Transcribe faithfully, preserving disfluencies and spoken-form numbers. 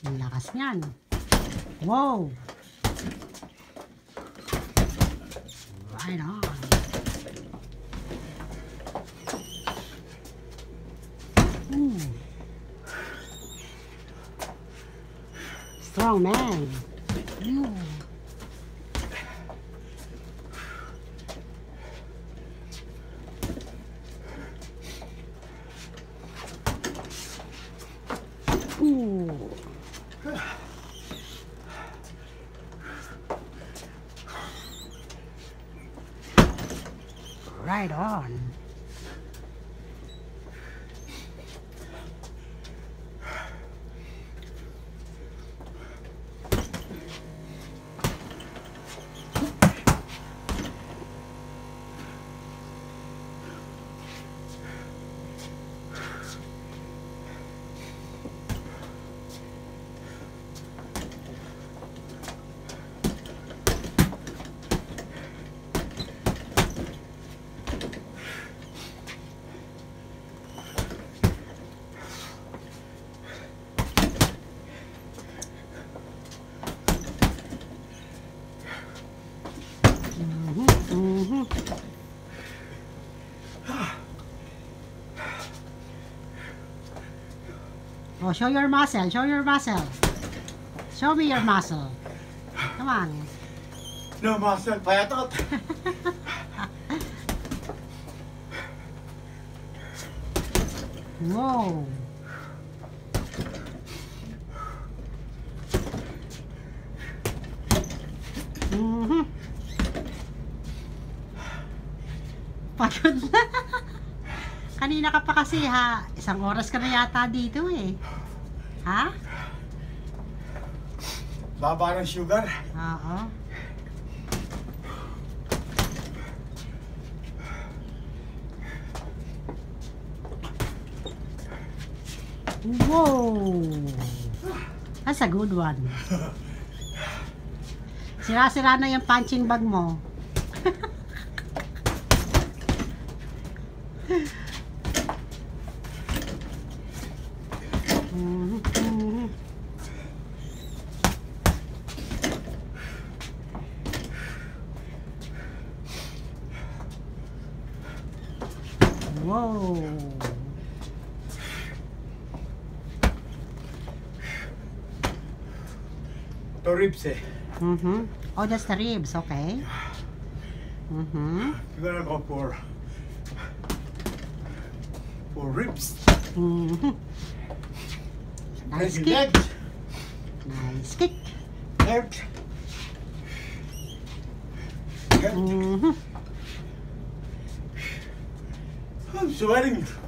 Ang lakas niyan. Wow! Right on. Ooh. Strong man. Ooh. Ooh. Right on. Oh, show your muscle. Show your muscle. Show me your muscle. Come on. No muscle, payatot. Whoa. Mm-hmm. Pagod na. Kanina ka pa kasi ha. Isang oras ka na yata dito eh. Ha? Baba ng sugar. Oo. Whoa! That's a good one. Sira-sira na yung punching bag mo. Mm-hmm. Whoa. To ribs eh. Mm-hmm. Oh, that's the ribs, okay. Mm-hmm. You're gonna go for for ribs. Mm-hmm. Nice Maybe kick. legs. Nice kick. Head. Head. Mm-hmm. I'm sweating.